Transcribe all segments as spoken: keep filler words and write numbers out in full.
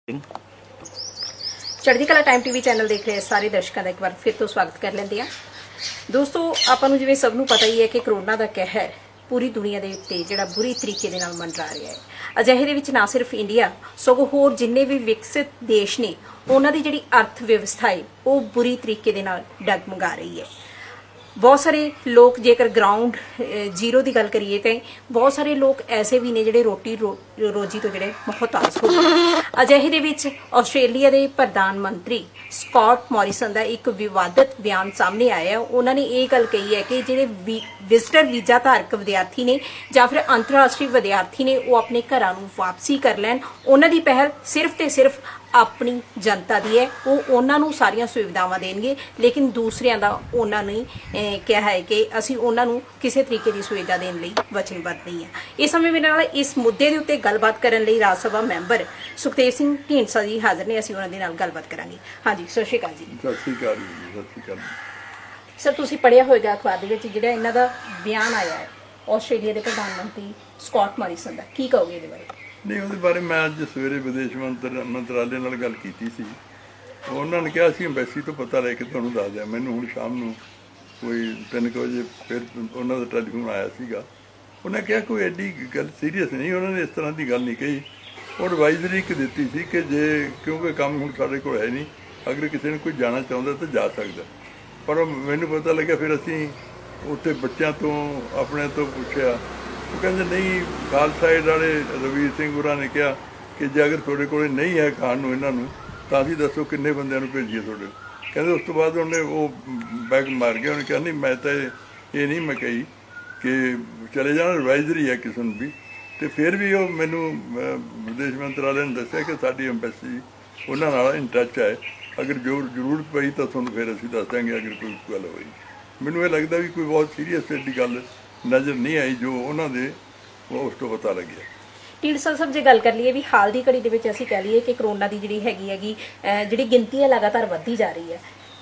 चढ़दी कला time TV channel देख रहे सारे दर्शकों का एक बार फिर तो स्वागत कर लेंदे आ। दोस्तों आपां नूं जिवें सब नूं पता ही है कि करोना का कहर पूरी दुनिया के उत्ते जिहड़ा बुरी तरीके दे नाल मंडरा रहा है। अजिहे दे विच ना सिर्फ इंडिया सगों होर जिन्ने भी विकसित देश ने उन्हां दी जिहड़ी अर्थ व्यवस्था है वो बुरी तरीके दे नाल डगमगा रही है। बहुत सारे लोग जेकर ग्राउंड जीरो की गल करिए तो बहुत सारे लोग ऐसे भी ने जिहड़े रोटी रो, रोजी तो जिहड़े मोहताज हो गए। अजिहे दे विच आस्ट्रेलिया के प्रधानमंत्री स्कॉट मॉरिसन का एक विवादित बयान सामने आया। उन्होंने ये गल कही है कि जिहड़े विजिटर वीजा धारक विद्यार्थी ने या फिर अंतरराष्ट्रीय विद्यार्थी ने वो अपने घरां नूं वापसी कर लैण। उन्हां दी पहल सिर्फ ते सिर्फ अपनी जनता दी है, वो उन्हां नूं सारियां सुविधावां देणगे, लेकिन दूसरियां दा उन्हां ने कहा है कि असीं उन्हां नूं किसी तरीके की सुविधा देण लई वचनबद्ध नहीं है। इस समय मेरे नाल इस मुद्दे दे उत्ते गलबात करन लई राज सभा मैंबर सुखदेव सिंह ढींडसा जी हाज़र ने। असीं उन्हां दे नाल गलबात करांगे। हाँ जी, सत श्री अकाल जी। सत श्री अकाल जी। सत श्री अकाल सर, तुसीं पढ़िया होएगा अखबार दे विच जिहड़ा इन्हां दा बयान आया है आस्ट्रेलिया के प्रधानमंत्री स्कॉट मॉरिसन का, की कहोगे इहदे बारे? नहीं, ਉਹਦੇ ਬਾਰੇ मैं अज सवेरे विदेश मंत्र मंत्रालय नाल गल कीती सी। उन्होंने कहा सी अंबैसी तो पता लैके तुहानूं दस दिया। मैनूं हुण शाम नूं कोई तीन कुछ बजे फिर उन्हों का टैलीफोन आया सीगा। उन्हें कहा कोई एडी गल सीरीयस नहीं, उन्होंने इस तरह की गल नहीं कही। और एडवाइजरी एक दी सी कि जे क्योंकि काम हुण साडे कोल है नहीं, अगर किसी ने कोई जाना चाहता तो जा सकता। पर मैनूं पता लग्या, फिर असीं उत्थे बच्चों तो अपने तो पुछया, वो कहते नहीं, खालसा एड वाले रवीर सिंह गुरा ने कहा कि जे अगर थोड़े को नहीं है खाण इन्हों तो अभी दसो किन्ने बंद भेजिए थोड़े। कहते उस तो बाद उन्हें वो बैग मार गया। उन्हें कहा नहीं, मैं तो ये नहीं मैं कही कि चले जाना, एडवाइजरी है किसी भी। तो फिर भी वो मैनू विदेश मंत्रालय ने दसिया कि साड़ी अंबैसी उन्होंने इन टच है, अगर जो जरूरत पई तो तुहानूं फिर असीं दस देंगे अगर कोई गल होई। मैनू ये लगता भी कोई बहुत सीरीयस एडी गल नज़र नहीं आई जो उन्होंने उस तो पता लगे। ढींडसा साहब जे गल कर लीए भी हाल की घड़ी दे विच असीं कह लीए कि करोना की जिहड़ी हैगी हैगी जिहड़ी गिनती है लगातार वधदी जा रही है।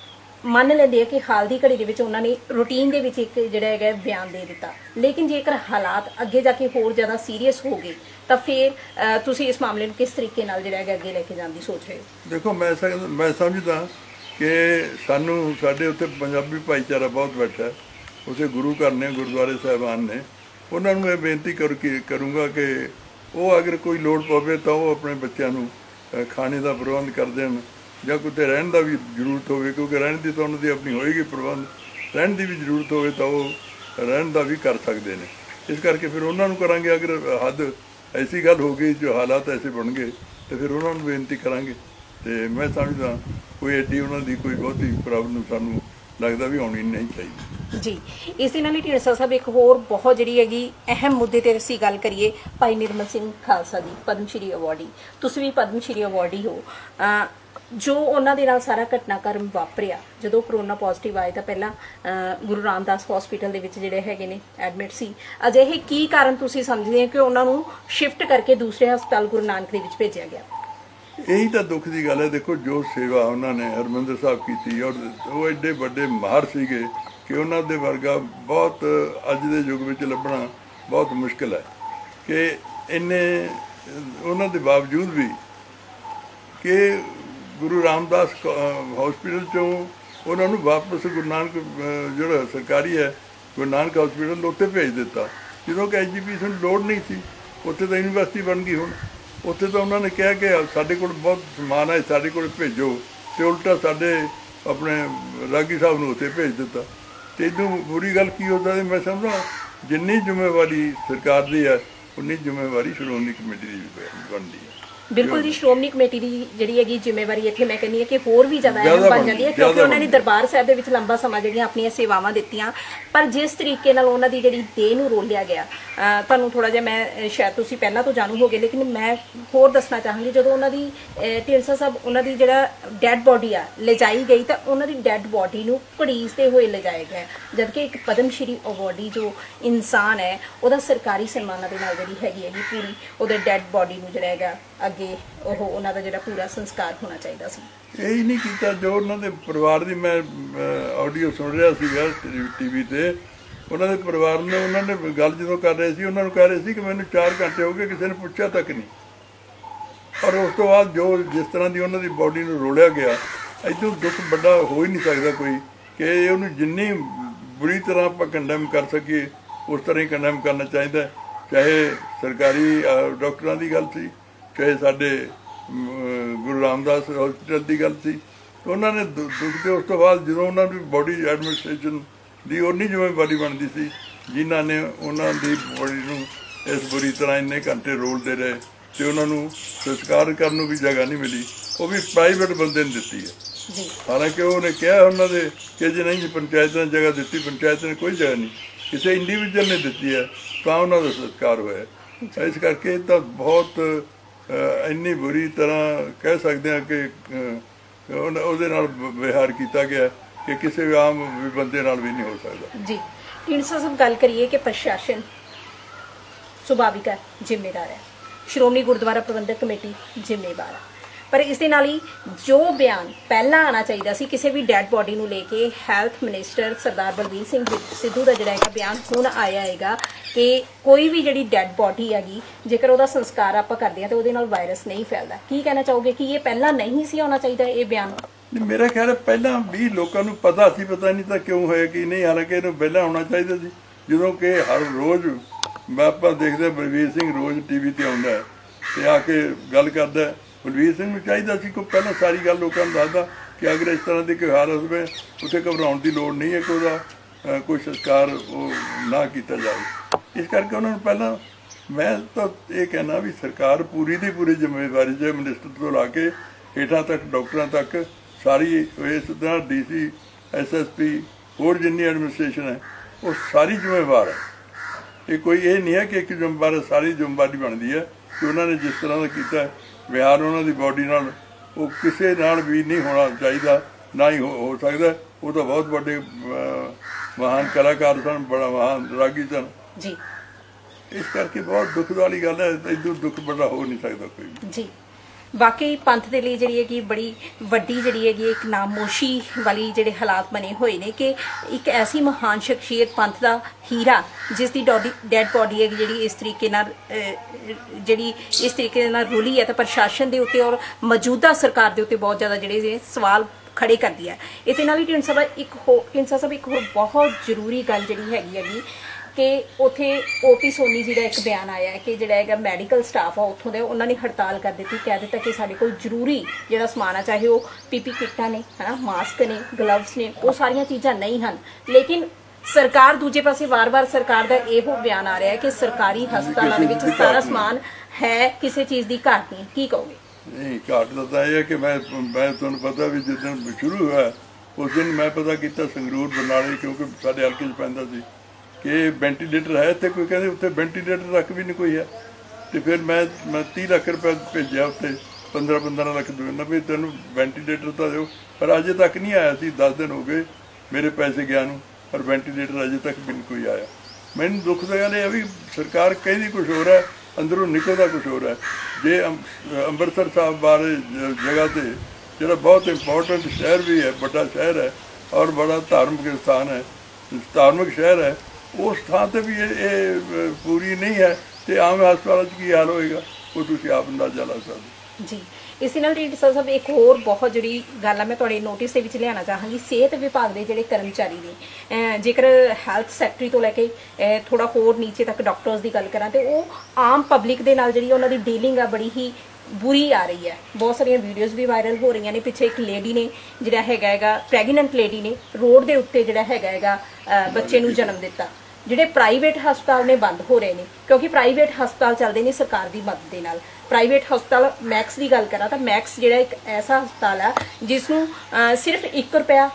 मन लैंदे कि हाल की घड़ी दे विच उन्होंने रूटीन दे विच एक जिहड़ा हैगा बयान दे दिता, लेकिन जेकर हालात अगे जाके होर ज़्यादा सीरीयस हो गए तो फिर तुसीं इस मामले नूं किस तरीके नाल जिहड़ा हैगा अगे लैके जाण दी सोच रहे हो? देखो, मैं मैं समझदा कि सानूं साडे उत्ते पंजाबी भाईचारा बहुत बैठा है, उसे गुरु घर ने गुरुद्वारे साहिबान ने, उन्होंने मैं बेनती कर करूँगा कि वो अगर कोई लोड़ पवे तो वो अपने बच्चों को खाने का प्रबंध कर दें, या कुछ रहने का भी जरूरत हो, क्योंकि रहने की तो उन्होंने अपनी होएगी प्रबंध, रहने की भी जरूरत हो तो वो रहने का भी कर सकते हैं। इस करके फिर उन्होंने करांगे। अगर हद ऐसी गल हो गई जो हालात ऐसे बन गए तो फिर उन्होंने बेनती करांगे। तो मैं समझदा कोई एडी उन्होंने कोई बहुती प्रॉब्लम सानू लगता भी आनी नहीं चाहिए जी। इस दिन नाल ढींडसा साहब एक होर बहुत जिहड़ी हैगी अहम मुद्दे ते असीं गल करिए भाई निर्मल सिंह खालसा दी, पद्म श्री अवार्डी। तुसीं भी पद्म श्री अवार्डी हो। जो उन्हां दे नाल सारा घटनाक्रम वापरिया जदों करोना पॉजिटिव आए तो पहला गुरु रामदास हॉस्पिटल दे विच जिहड़े हैगे ने एडमिट सी। अजिहे की कारण तुसीं समझदे हो कि उन्हां नूं शिफ्ट करके दूसरे हस्पताल गुरु नानक दे विच भेजिया गया? यही तो दुख की गल है। देखो, जो सेवा उन्होंने हरमंदिर साहब की, और वो एडे बड़े माहर सीगे कि उन्होंने वर्गा बहुत अज के युग में लभना बहुत मुश्किल है। कि इन्हें उन्होंने बावजूद भी कि गुरु रामदास हॉस्पिटल चों उन्होंने वापस गुरु नानक जो सरकारी है गुरु नानक हॉस्पिटल उत्ते भेज दिता, जो कि एजुकेशन लोड़ नहीं थी। उत्थे तो यूनीवर्सिटी बन गई। हुण उत्थे तो उन्होंने कहा कि साढ़े कोल बहुत समान है, साढ़े कोल भेजो, तो उल्टा साढ़े अपने रागी साहब ने उत्थे भेज दिता। तो इदों बुरी गल की हो सकती? मैं समझदा जिन्नी जिम्मेवारी सरकार की है उन्नी जिम्मेवारी श्रोमणी कमेटी की बनती है। बिल्कुल जी, श्रोमणी कमेटी की जिहड़ी हैगी जिम्मेवारी इत्थे मैं कहनी है कि होर भी ज़्यादा अहम बन जाती है, क्योंकि उन्होंने दरबार साहिब दे विच लंबा समा जिहड़ियां अपनियां सेवावां दित्तियां। पर जिस तरीके नाल उन्हां दी जिहड़ी देह नूं रोलिया गया, तुहानूं थोड़ा जिहा मैं शायद तुसीं पहलां तो जाणू हो गए, लेकिन मैं होर दसना चाहांगी जदों उन्हां दी ढींडसा साहब उन्हां दी जिहड़ा डैड बॉडी आ लिजाई गई तो उन्हां दी डैड बॉडी नूं घड़ीसदे होए लिजाया गया, जबकि एक पद्म श्री अवार्डी जो इंसान है उहदा सरकारी सन्मानां दे नाल जिहड़ी हैगी हैगी पूरी उहदे डैड बॉडी नूं जिहड़ा हैगा अगे ਉਹ ਉਹਨਾਂ ਦਾ ਜਿਹੜਾ पूरा संस्कार होना चाहिए सी। यही नहीं किया जो उन्होंने परिवार की मैं ऑडियो सुन रहा सीगा टीवी ते, उन्होंने परिवार ने उन्होंने गल जो कर रहे थे उन्होंने कह रहे थे कि मैंने चार घंटे हो गए किसी ने पूछा तक नहीं। ਪਰ ਉਸ ਤੋਂ ਬਾਅਦ ਜੋ ਜਿਸ ਤਰ੍ਹਾਂ ਦੀ ਉਹਨਾਂ ਦੀ ਬੋਡੀ ਨੂੰ ਰੋਲਿਆ ਗਿਆ, ਇੱਥੋਂ ਦੁੱਖ ਵੱਡਾ ਹੋ ਹੀ ਨਹੀਂ ਸਕਦਾ ਕੋਈ ਕਿ ਉਹਨੂੰ ਜਿੰਨੀ ਬੁਰੀ ਤਰ੍ਹਾਂ ਆਪਾਂ ਕੰਡੈਮ ਕਰ ਸਕੀਏ ਉਸ ਤਰ੍ਹਾਂ ਹੀ ਕੰਡੈਮ ਕਰਨਾ ਚਾਹੀਦਾ। ਚਾਹੇ ਸਰਕਾਰੀ ਡਾਕਟਰਾਂ ਦੀ ਗੱਲ ਸੀ, ਚਾਹੇ ਸਾਡੇ ਗੁਰੂ ਰਾਮਦਾਸ ਹਸਪੀਟਲ ਦੀ ਗੱਲ ਸੀ, ਉਹਨਾਂ ਨੇ ਦੁੱਖ ਤੇ ਉਸ ਤੋਂ ਬਾਅਦ ਜਦੋਂ ਉਹਨਾਂ ਦੀ ਬੋਡੀ ਐਡਮਿਨਿਸਟ੍ਰੇਸ਼ਨ ਦੀ ਉਨੀ ਜ਼ਿੰਮੇਵਾਰੀ ਬਣਦੀ ਸੀ ਜਿਨ੍ਹਾਂ ਨੇ ਉਹਨਾਂ ਦੀ ਬੋਡੀ ਨੂੰ ਇਸ ਬੁਰੀ ਤਰ੍ਹਾਂ ਇੰਨੇ ਘੰਟੇ ਰੋਲਦੇ ਰਹੇ ਤੇ ਉਹਨਾਂ ਨੂੰ ਸੰਸਕਾਰ ਕਰਨ ਨੂੰ ਵੀ ਜਗ੍ਹਾ ਨਹੀਂ ਮਿਲੀ, ਉਹ ਵੀ ਪ੍ਰਾਈਵੇਟ ਬੰਦੇ ਨੇ ਦਿੱਤੀ ਹੈ। ਹਾਲਾਂਕਿ ਉਹਨੇ ਕਿਹਾ ਉਹਨਾਂ ਦੇ ਕਿ ਜੇ ਨਹੀਂ ਪੰਚਾਇਤ ਨੇ ਜਗ੍ਹਾ ਦਿੱਤੀ, ਪੰਚਾਇਤ ਨੇ ਕੋਈ ਜਗ੍ਹਾ ਨਹੀਂ, ਕਿਸੇ ਇੰਡੀਵਿਜੂਅਲ ਨੇ ਦਿੱਤੀ ਹੈ ਤਾਂ ਉਹਨਾਂ ਦਾ ਸੰਸਕਾਰ ਹੋਇਆ। ਇਸ ਕਰਕੇ ਤਾਂ ਬਹੁਤ ਇੰਨੀ ਬੁਰੀ ਤਰ੍ਹਾਂ ਕਹਿ ਸਕਦੇ ਹਾਂ ਕਿ ਉਹਦੇ ਨਾਲ ਵਿਹਾਰ ਕੀਤਾ ਗਿਆ ਕਿ ਕਿਸੇ ਵੀ ਆਮ ਬੰਦੇ ਨਾਲ ਵੀ ਨਹੀਂ ਹੋ ਸਕਦਾ। ਜੀ ਢੀਂਡਸਾ ਸਾਹਿਬ, ਗੱਲ ਕਰੀਏ ਕਿ ਪ੍ਰਸ਼ਾਸਨ ਸੁਭਾਵਿਕ ਹੈ ਜ਼ਿੰਮੇਦਾਰ ਹੈ, ਸ਼੍ਰੋਮਣੀ ਗੁਰਦੁਆਰਾ ਪ੍ਰਬੰਧਕ ਕਮੇਟੀ ਜ਼ਿੰਮੇਵਾਰ ਹੈ, ਪਰ ਇਸ ਦੇ ਨਾਲ ਹੀ ਜੋ ਬਿਆਨ ਪਹਿਲਾਂ ਆਉਣਾ ਚਾਹੀਦਾ ਸੀ ਕਿਸੇ ਵੀ ਡੈਡ ਬੋਡੀ ਨੂੰ ਲੈ ਕੇ, ਹੈਲਥ ਮਿਨਿਸਟਰ ਸਰਦਾਰ ਬਲਬੀਰ ਸਿੰਘ ਸਿੱਧੂ ਦਾ ਜਿਹੜਾ ਹੈਗਾ ਬਿਆਨ ਹੁਣ ਆਇਆ ਹੈਗਾ ਕਿ ਕੋਈ ਵੀ ਜਿਹੜੀ ਡੈਡ ਬੋਡੀ ਹੈਗੀ ਜੇਕਰ ਉਹਦਾ ਸੰਸਕਾਰ ਆਪਾਂ ਕਰਦੇ ਹਾਂ ਤਾਂ ਉਹਦੇ ਨਾਲ ਵਾਇਰਸ ਨਹੀਂ ਫੈਲਦਾ। ਕੀ ਕਹਿਣਾ ਚਾਹੋਗੇ ਕਿ ਇਹ ਪਹਿਲਾਂ ਨਹੀਂ ਸੀ ਆਉਣਾ ਚਾਹੀਦਾ ਇਹ ਬਿਆਨ? ਮੇਰਾ ਖਿਆਲ ਹੈ ਪਹਿਲਾਂ ਵੀ ਲੋਕਾਂ ਨੂੰ ਪਤਾ ਸੀ, ਪਤਾ ਨਹੀਂ ਤਾਂ ਕਿਉਂ ਹੋਇਆ ਕਿ ਨਹੀਂ, ਹਾਲਾਂਕਿ ਇਹਨੂੰ ਪਹਿਲਾਂ ਆਉਣਾ ਚਾਹੀਦਾ ਸੀ। ਜਦੋਂ ਕਿ ਹਰ ਰੋਜ਼ ਆਪਾਂ ਦੇਖਦੇ ਬਲਬੀਰ ਸਿੰਘ ਰੋਜ਼ ਟੀ ਵੀ ਤੇ ਆਉਂਦਾ ਹੈ ਤੇ ਆ ਕੇ ਗੱਲ ਕਰਦਾ। ਬਲਬੀਰ ਸਿੰਘ ਨੂੰ ਚਾਹੀਦਾ ਸੀ ਕਿ ਪਹਿਲਾਂ ਸਾਰੀ ਗੱਲ ਲੋਕਾਂ ਨੂੰ ਦੱਸਦਾ ਕਿ ਅਗਰ ਇਸ ਤਰ੍ਹਾਂ ਦੀ ਕੋਈ ਹਾਲਤ ਹੋਵੇ ਉੱਥੇ ਘਬਰਾਉਣ ਦੀ ਲੋੜ ਨਹੀਂ ਹੈ ਕਿ ਉਹਦਾ ਕੋਈ ਸੰਸਕਾਰ ਉਹ ਨਾ ਕੀਤਾ ਜਾਵੇ। ਇਸ ਕਰਕੇ ਉਹਨਾਂ ਨੂੰ ਪਹਿਲਾਂ, ਮੈਂ ਤਾਂ ਇਹ ਕਹਿਣਾ ਵੀ ਸਰਕਾਰ ਪੂਰੀ ਦੀ ਪੂਰੀ ਜ਼ਿੰਮੇਵਾਰੀ ਜੇ ਮਿਨਿਸਟਰ ਤੋਂ ਲਾ ਕੇ ਹੇਠਾਂ ਤੱਕ ਡਾਕਟਰਾਂ ਤੱਕ ਸਾਰੀ ਇਸ ਤਰ੍ਹਾਂ D C S S P ਹੋਰ ਜਿੰਨੀ ਐਡਮਿਨਿਸਟ੍ਰੇਸ਼ਨ ਹੈ ਉਹ ਸਾਰੀ ਜ਼ਿੰਮੇਵਾਰ ਹੈ। ਇਹ ਕੋਈ ਇਹ ਨਹੀਂ ਹੈ ਕਿ ਇੱਕ ਜ਼ਿੰਮੇਵਾਰ ਸਾਰੀ ਜ਼ਿੰਮੇਵਾਰੀ ਬਣਦੀ ਹੈ ਕਿ ਉਹਨਾਂ ਨੇ ਜਿਸ ਤਰ੍ਹਾਂ ਦਾ ਕੀਤਾ ਵਿਹਾਰ ਉਹਨਾਂ ਦੀ ਬੋਡੀ ਨਾਲ ਉਹ ਕਿਸੇ ਨਾਲ ਵੀ ਨਹੀਂ ਹੋਣਾ ਚਾਹੀਦਾ, ਨਾ ਹੀ ਹੋ ਸਕਦਾ। ਉਹ ਤਾਂ ਬਹੁਤ ਵੱਡੇ ਮਹਾਨ ਕਲਾਕਾਰ ਸਨ, ਬੜਾ ਮਹਾਨ ਰਾਗੀ ਸਨ ਜੀ। ਇਸ ਕਰਕੇ ਬਹੁਤ ਦੁੱਖ ਵਾਲੀ ਗੱਲ ਹੈ, ਇਦੋਂ ਦੁੱਖ ਵੱਡਾ ਹੋ ਨਹੀਂ ਸਕਦਾ ਕੋਈ ਜੀ। ਵਾਕਈ ਪੰਥ ਦੇ ਲਈ ਜਿਹੜੀ ਹੈਗੀ ਬੜੀ ਵੱਡੀ ਜਿਹੜੀ ਹੈਗੀ ਇੱਕ ਨਾਮੋਸ਼ੀ ਵਾਲੀ ਜਿਹੜੇ ਹਾਲਾਤ ਬਣੇ ਹੋਏ ਨੇ ਕਿ ਇੱਕ ਐਸੀ ਮਹਾਨ ਸ਼ਖਸੀਅਤ, ਪੰਥ ਦਾ ਹੀਰਾ, ਜਿਸ ਦੀ ਡੋਡੀ ਡੈਡ ਬੋਡੀ ਹੈਗੀ ਜਿਹੜੀ ਇਸ ਤਰੀਕੇ ਨਾਲ ਜਿਹੜੀ ਇਸ ਤਰੀਕੇ ਨਾਲ ਰੁਲੀ ਹੈ ਤਾਂ ਪ੍ਰਸ਼ਾਸਨ ਦੇ ਉੱਤੇ ਔਰ ਮੌਜੂਦਾ ਸਰਕਾਰ ਦੇ ਉੱਤੇ ਬਹੁਤ ਜ਼ਿਆਦਾ ਜਿਹੜੇ ਸਵਾਲ ਖੜੇ ਕਰਦੀ ਹੈ। ਇਹਦੇ ਨਾਲ ਹੀ ਢੀਂਡਸਾ ਸਾਹਿਬ ਇੱਕ ਹੋ ਢੀਂਡਸਾ ਸਾਹਿਬ ਇੱਕ ਹੋਰ ਬਹੁਤ ਜ਼ਰੂਰੀ ਗੱਲ ਜਿਹੜੀ ਹੈਗੀ ਹੈਗੀ ਕਿ ਉੱਥੇ ਓ ਪੀ ਸੋਨੀ ਜੀ ਦਾ ਇੱਕ ਬਿਆਨ ਆਇਆ ਕਿ ਜਿਹੜਾ ਹੈਗਾ ਮੈਡੀਕਲ ਸਟਾਫ ਆ ਉੱਥੋਂ ਦੇ, ਉਹਨਾਂ ਨੇ ਹੜਤਾਲ ਕਰ ਦਿੱਤੀ, ਕਹਿ ਦਿੱਤਾ ਕਿ ਸਾਡੇ ਕੋਲ ਜ਼ਰੂਰੀ ਜਿਹੜਾ ਸਮਾਨ ਆ, ਚਾਹੇ ਉਹ ਪੀਪੀ ਕਿੱਟਾਂ ਨੇ, ਹੈ ਨਾ, ਮਾਸਕ ਨੇ, ਗਲਵਸ ਨੇ, ਉਹ ਸਾਰੀਆਂ ਚੀਜ਼ਾਂ ਨਹੀਂ ਹਨ। ਲੇਕਿਨ ਸਰਕਾਰ ਦੂਜੇ ਪਾਸੇ ਵਾਰ-ਵਾਰ ਸਰਕਾਰ ਦਾ ਇਹੋ ਬਿਆਨ ਆ ਰਿਹਾ ਹੈ ਕਿ ਸਰਕਾਰੀ ਹਸਪਤਾਲਾਂ ਦੇ ਵਿੱਚ ਸਾਰਾ ਸਮਾਨ ਹੈ, ਕਿਸੇ ਚੀਜ਼ ਦੀ ਘਾਟ ਨਹੀਂ। ਕੀ ਕਹੋਗੇ? ਨਹੀਂ, ਘਾਟ ਤਾਂ ਇਹ ਹੈ ਕਿ ਮੈਂ ਮੈਂ ਤੁਹਾਨੂੰ ਪਤਾ ਵੀ ਜਿੱਦਣ ਸ਼ੁਰੂ ਹੋਇਆ ਉਸ ਦਿਨ ਮੈਂ ਪਤਾ ਕੀਤਾ ਸੰਗਰੂਰ ਬਰਨਾਲੇ, ਕਿਉਂਕਿ ਸਾਡੇ ਹਲਕੇ 'ਚ ਪੈਂਦਾ ਸੀ, ਕਿ ਵੈਂਟੀਲੇਟਰ ਹੈ ਇੱਥੇ, ਕੋਈ ਕਹਿੰਦੇ ਉੱਥੇ ਵੈਂਟੀਲੇਟਰ ਤੱਕ ਵੀ ਨਹੀਂ ਕੋਈ ਹੈ। ਤੇ ਫਿਰ ਮੈਂ ਮੈਂ ਤੀਹ ਲੱਖ ਰੁਪਏ ਭੇਜਿਆ ਉੱਥੇ, ਪੰਦਰਾਂ ਪੰਦਰਾਂ ਲੱਖ ਦੇਣਾ ਵੀ ਤੈਨੂੰ ਵੈਂਟੀਲੇਟਰ ਤਾਂ ਦਿਓ, ਪਰ ਅਜੇ ਤੱਕ ਨਹੀਂ ਆਇਆ ਸੀ। ਦਸ ਦਿਨ ਹੋ ਗਏ ਮੇਰੇ ਪੈਸੇ ਗਿਆ ਨੂੰ, ਪਰ ਵੈਂਟੀਲੇਟਰ ਅਜੇ ਤੱਕ ਵੀ ਨਹੀਂ ਕੋਈ ਆਇਆ। ਮੈਨੂੰ ਦੁੱਖ ਦਾ ਗੱਲ ਇਹ ਵੀ ਸਰਕਾਰ ਕਹਿੰਦੀ ਕੁਛ ਹੋਰ ਹੈ, ਅੰਦਰੋਂ ਨਿਕਲਦਾ ਕੁਛ ਹੋਰ ਹੈ। ਜੇ ਅੰਮ੍ਰਿਤਸਰ ਸਾਹਿਬ ਬਾਰੇ ਜਗ੍ਹਾ 'ਤੇ ਜਿਹੜਾ ਬਹੁਤ ਇੰਪੋਰਟੈਂਟ ਸ਼ਹਿਰ ਵੀ ਹੈ, ਵੱਡਾ ਸ਼ਹਿਰ ਹੈ ਔਰ ਬੜਾ ਧਾਰਮਿਕ ਸਥਾਨ ਹੈ, ਧਾਰਮਿਕ ਸ਼ਹਿਰ ਹੈ, ਉਸ ਥਾਂ 'ਤੇ ਵੀ ਇਹ ਪੂਰੀ ਨਹੀਂ ਹੈ ਤੇ ਆਮ ਹਸਪਤਾਲਾਂ 'ਚ ਕੀ ਹਾਲ ਹੋਏਗਾ ਉਹ ਤੁਸੀਂ ਆਪ ਅੰਦਾਜ਼ਾ ਲਾ ਸਕਦੇ ਜੀ। ਇਸ ਨਾਲ ਢੀਂਡਸਾ ਸਾਹਿਬ ਇੱਕ ਹੋਰ ਬਹੁਤ ਜਿਹੜੀ ਗੱਲ ਆ ਮੈਂ ਤੁਹਾਡੇ ਨੋਟਿਸ ਦੇ ਵਿੱਚ ਲਿਆਉਣਾ ਚਾਹਾਂਗੀ। ਸਿਹਤ ਵਿਭਾਗ ਦੇ ਜਿਹੜੇ ਕਰਮਚਾਰੀ ਨੇ, ਜੇਕਰ ਹੈਲਥ ਸੈਕਟਰੀ ਤੋਂ ਲੈ ਕੇ ਥੋੜਾ ਹੋਰ ਨੀਚੇ ਤੱਕ ਡਾਕਟਰਸ ਦੀ ਗੱਲ ਕਰਾਂ ਤੇ ਉਹ ਆਮ ਪਬਲਿਕ ਦੇ ਨਾਲ ਜਿਹੜੀ ਉਹਨਾਂ ਦੀ ਡੀਲਿੰਗ ਆ ਬੜੀ ਹੀ ਬੁਰੀ ਆ ਰਹੀ ਹੈ। ਬਹੁਤ ਸਾਰੀਆਂ ਵੀਡੀਓਜ਼ ਵੀ ਵਾਇਰਲ ਹੋ ਰਹੀਆਂ ਨੇ। ਪਿੱਛੇ ਇੱਕ ਲੇਡੀ ਨੇ ਜਿਹੜਾ ਹੈਗਾ ਹੈਗਾ ਪ੍ਰੈਗਨੈਂਟ ਲੇਡੀ ਨੇ ਰੋਡ ਦੇ ਉੱਤੇ ਜਿਹੜਾ ਹੈਗਾ ਹੈਗਾ ਬੱਚੇ ਨੂੰ ਜਨਮ ਦਿੱਤਾ। ਜਿਹੜੇ ਪ੍ਰਾਈਵੇਟ ਹਸਪਤਾਲ ਨੇ ਬੰਦ ਹੋ ਰਹੇ ਨੇ ਕਿਉਂਕਿ ਪ੍ਰਾਈਵੇਟ ਹਸਪਤਾਲ ਚੱਲਦੇ ਨੇ ਸਰਕਾਰ ਦੀ ਮਦਦ ਦੇ ਨਾਲ। ਪ੍ਰਾਈਵੇਟ ਹਸਪਤਾਲ ਮੈਕਸ ਦੀ ਗੱਲ ਕਰਾਂ ਤਾਂ ਮੈਕਸ ਜਿਹੜਾ ਇੱਕ ਐਸਾ ਹਸਪਤਾਲ ਹੈ ਜਿਸ ਨੂੰ ਸਿਰਫ ਇੱਕ ਰੁਪਇਆ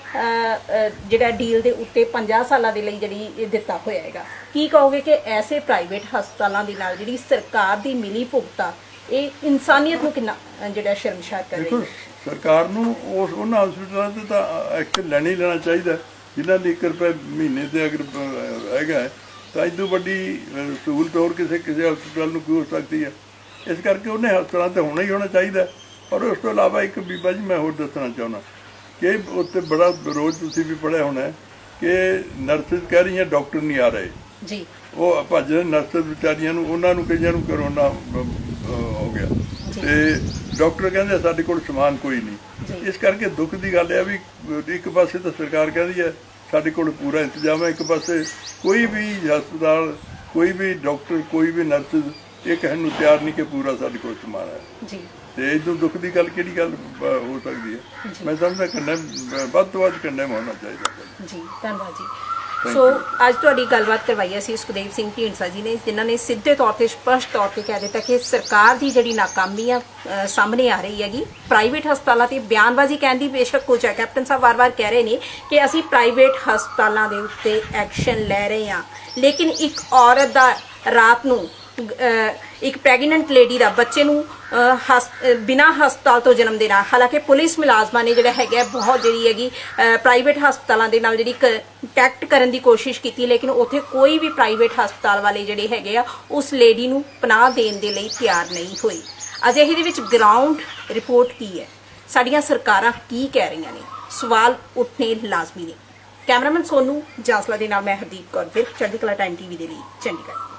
ਜਿਹੜਾ ਡੀਲ ਦੇ ਉੱਤੇ ਪੰਜਾਹ ਸਾਲਾਂ ਦੇ ਲਈ ਜਿਹੜੀ ਦਿੱਤਾ ਹੋਇਆ ਹੈਗਾ। ਕੀ ਕਹੋਗੇ ਕਿ ਐਸੇ ਪ੍ਰਾਈਵੇਟ ਹਸਪਤਾਲਾਂ ਦੇ ਨਾਲ ਜਿਹੜੀ ਸਰਕਾਰ ਦੀ ਮਿਲੀ ਭੁਗਤਾ ਇਹ ਇਨਸਾਨੀਅਤ ਨੂੰ ਕਿੰਨਾ ਜਿਹੜਾ ਸ਼ਰਮਸ਼ਾਰ ਕਰ ਰਹੀ ਹੈ? ਸਰਕਾਰ ਨੂੰ ਉਸ ਉਹਨਾਂ ਹਸਪਤਾਲਾਂ ਤੇ ਤਾਂ ਐਕਸ਼ਨ ਲੈਣਾ ਹੀ ਲੈਣਾ ਚਾਹੀਦਾ ਜਿਨ੍ਹਾਂ ਦੀ ਇੱਕ ਰੁਪਏ ਮਹੀਨੇ ਤੇ ਅਗਰ ਹੈਗਾ ਤਾਂ ਇਦੋਂ ਵੱਡੀ ਸਹੂਲਤ ਹੋਰ ਕਿਸੇ ਕਿਸੇ ਹਸਪਤਾਲ ਨੂੰ ਕੀ ਹੋ ਸਕਦੀ ਹੈ। ਇਸ ਕਰਕੇ ਉਹਨੇ ਹਸਪਤਾਲਾਂ ਤੇ ਹੋਣਾ ਹੀ ਹੋਣਾ ਚਾਹੀਦਾ। ਪਰ ਉਸ ਤੋਂ ਇਲਾਵਾ ਇੱਕ ਬੀਬਾ ਜੀ ਮੈਂ ਹੋਰ ਦੱਸਣਾ ਚਾਹੁੰਦਾ ਕਿ ਉੱਥੇ ਬੜਾ ਰੋਜ਼ ਤੁਸੀਂ ਵੀ ਪੜ੍ਹਿਆ ਹੋਣਾ ਕਿ ਨਰਸਿਸ ਕਹਿ ਰਹੀਆਂ ਡਾਕਟਰ ਨਹੀਂ ਆ ਰਹੇ ਜੀ। ਉਹ ਭੱਜ ਰਹੇ ਨਰਸਿਸ ਵਿਚਾਰੀਆਂ ਨੂੰ, ਉਹਨਾਂ ਨੂੰ ਕਈਆਂ ਨੂੰ ਕਰੋਨਾ ਹੋ ਗਿਆ ਤੇ ਡਾਕਟਰ ਕਹਿੰਦੇ ਸਾਡੇ ਕੋਲ ਸਮਾਨ ਕੋਈ ਨਹੀਂ। ਇਸ ਕਰਕੇ ਦੁੱਖ ਦੀ ਗੱਲ ਹੈ ਵੀ ਇੱਕ ਪਾਸੇ ਤਾਂ ਸਰਕਾਰ ਕਹਿੰਦੀ ਹੈ ਸਾਡੇ ਕੋਲ ਪੂਰਾ ਇੰਤਜ਼ਾਮ ਹੈ, ਇੱਕ ਪਾਸੇ ਕੋਈ ਵੀ ਹਸਪਤਾਲ, ਕੋਈ ਵੀ ਡਾਕਟਰ, ਕੋਈ ਵੀ ਨਰਸ ਇਹ ਕਹਿਣ ਨੂੰ ਤਿਆਰ ਨਹੀਂ ਕਿ ਪੂਰਾ ਸਾਡੇ ਕੋਲ ਸਮਾਨ ਹੈ ਜੀ। ਤੇ ਇਦੋਂ ਦੁੱਖ ਦੀ ਗੱਲ ਕਿਹੜੀ ਗੱਲ ਹੋ ਸਕਦੀ ਹੈ? ਮੈਂ ਸਮਝਦਾ ਕੰਡੈਮ ਵੱਧ ਤੋਂ ਵੱਧ ਕੰਡੈਮ ਹੋਣਾ ਚਾਹੀਦਾ ਜੀ। ਧੰਨਵਾਦ ਜੀ। ਸੋ ਅੱਜ ਤੁਹਾਡੀ ਗੱਲਬਾਤ ਕਰਵਾਈ ਸੀ ਸੁਖਦੇਵ ਸਿੰਘ ਢੀਂਡਸਾ ਜੀ ਨੇ, ਜਿਨ੍ਹਾਂ ਨੇ ਸਿੱਧੇ ਤੌਰ ਤੇ ਸਪਸ਼ਟ ਤੌਰ ਤੇ ਕਹਿ ਦਿੱਤਾ ਕਿ ਸਰਕਾਰ ਦੀ ਜਿਹੜੀ ਨਾਕਾਮੀ ਆ ਸਾਹਮਣੇ ਆ ਰਹੀ ਹੈਗੀ। ਪ੍ਰਾਈਵੇਟ ਹਸਪਤਾਲਾਂ ਤੇ ਬਿਆਨਬਾਜ਼ੀ ਕਹਿਣ ਦੀ ਬੇਸ਼ੱਕ ਕੁਝ ਹੈ, ਕੈਪਟਨ ਸਾਹਿਬ ਵਾਰ-ਵਾਰ ਕਹਿ ਰਹੇ ਨੇ ਕਿ ਅਸੀਂ ਪ੍ਰਾਈਵੇਟ ਹਸਪਤਾਲਾਂ ਦੇ ਉੱਤੇ ਐਕਸ਼ਨ ਲੈ ਰਹੇ ਹਾਂ, ਲੇਕਿਨ ਇੱਕ ਔਰਤ ਦਾ ਰਾਤ ਨੂੰ ਇੱਕ ਪ੍ਰੈਗਨੈਂਟ ਲੇਡੀ ਦਾ ਬੱਚੇ ਨੂੰ ਬਿਨਾਂ ਹਸਪਤਾਲ ਤੋਂ ਜਨਮ ਦੇਣਾ, ਹਾਲਾਂਕਿ ਪੁਲਿਸ ਮੁਲਾਜ਼ਮਾਂ ਨੇ ਜਿਹੜਾ ਹੈਗਾ ਬਹੁਤ ਜਿਹੜੀ ਹੈਗੀ ਪ੍ਰਾਈਵੇਟ ਹਸਪਤਾਲਾਂ ਦੇ ਨਾਲ ਜਿਹੜੀ ਕੰਟੈਕਟ ਕਰਨ ਦੀ ਕੋਸ਼ਿਸ਼ ਕੀਤੀ, ਲੇਕਿਨ ਉੱਥੇ ਕੋਈ ਵੀ ਪ੍ਰਾਈਵੇਟ ਹਸਪਤਾਲ ਵਾਲੇ ਜਿਹੜੇ ਹੈਗੇ ਆ ਉਸ ਲੇਡੀ ਨੂੰ ਪਨਾਹ ਦੇਣ ਦੇ ਲਈ ਤਿਆਰ ਨਹੀਂ ਹੋਏ। ਅਜਿਹੇ ਦੇ ਵਿੱਚ ਗਰਾਊਂਡ ਰਿਪੋਰਟ ਕੀ ਹੈ, ਸਾਡੀਆਂ ਸਰਕਾਰਾਂ ਕੀ ਕਹਿ ਰਹੀਆਂ ਨੇ, ਸਵਾਲ ਉੱਠਣੇ ਲਾਜ਼ਮੀ ਨੇ। ਕੈਮਰਾਮੈਨ ਸੋਨੂ ਜਾਸਲਾ ਦੇ ਨਾਲ ਮੈਂ ਹਰਦੀਪ ਕੌਰ, ਫਿਰ ਚੜ੍ਹਦੀ ਕਲਾ ਟਾਈਮ ਟੀਵੀ ਦੇ ਲਈ ਚੰਡੀਗੜ੍ਹ।